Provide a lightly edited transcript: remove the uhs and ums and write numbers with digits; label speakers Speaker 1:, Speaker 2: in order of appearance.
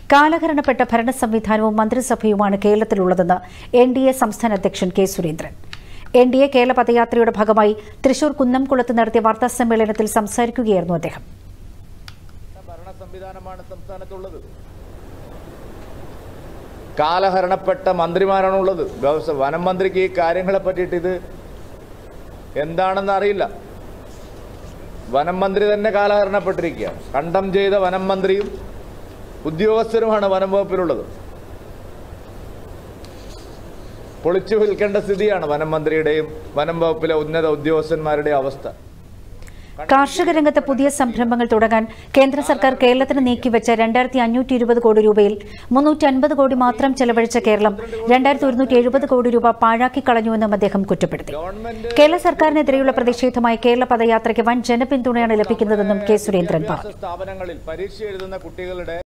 Speaker 1: കാലഹരണപ്പെട്ട ഭരണ സംവിധാനവും മന്ത്രിസഭയുമാണ് കേരളത്തിലുള്ളതെന്ന് NDA സംസ്ഥാന അധ്യക്ഷൻ കെ സുരേന്ദ്രൻ. NDA കേരള പദയാത്രയുടെ ഭാഗമായി തൃശൂർ കുന്നംകുളത്ത് നടത്തിയ വാർത്താ സമ്മേളനത്തിൽ സംസാരിക്കുകയായിരുന്നു അദ്ദേഹം.
Speaker 2: ഭരണ സംവിധാനമാണ് സംസ്ഥാനത്തുള്ളത്. കാലഹരണപ്പെട്ട മന്ത്രിമാരാണുള്ളത്. വനം മന്ത്രിക്ക് ഈ കാര്യങ്ങളെ പറ്റിയിട്ട് ഇത് എന്താണെന്ന് അറിയില്ല. വനം മന്ത്രി തന്നെ കാലഹരണപ്പെട്ടിരിക്കുകയാണ്. കണ്ടം ചെയ്ത വനം മന്ത്രിയും ഉദ്യോഗസ്ഥരുമാണ് വനം വകുപ്പിലുള്ളത്. പൊളിച്ചു വിൽക്കേണ്ട സ്ഥിതിയാണ് വനം മന്ത്രിയുടെയും വനം വകുപ്പിലെ ഉന്നത ഉദ്യോഗസ്ഥന്മാരുടെയും അവസ്ഥ.
Speaker 1: കാർഷിക രംഗത്ത് പുതിയ സംരംഭങ്ങൾ തുടങ്ങാൻ കേന്ദ്ര സർക്കാർ കേരളത്തിന് നീക്കിവെച്ച 2520 കോടി രൂപയിൽ 350 കോടി മാത്രം ചെലവഴിച്ച കേരളം 2170 കോടി രൂപ പാഴാക്കി കളഞ്ഞുവെന്നും അദ്ദേഹം കുറ്റപ്പെടുത്തി. കേരള സർക്കാരിനെതിരെയുള്ള പ്രതിഷേധമായി കേരള പദയാത്രയ്ക്ക് വൻ ജനപിന്തുണയാണ് ലഭിക്കുന്നതെന്നും കെ സുരേന്ദ്രൻ പറഞ്ഞു.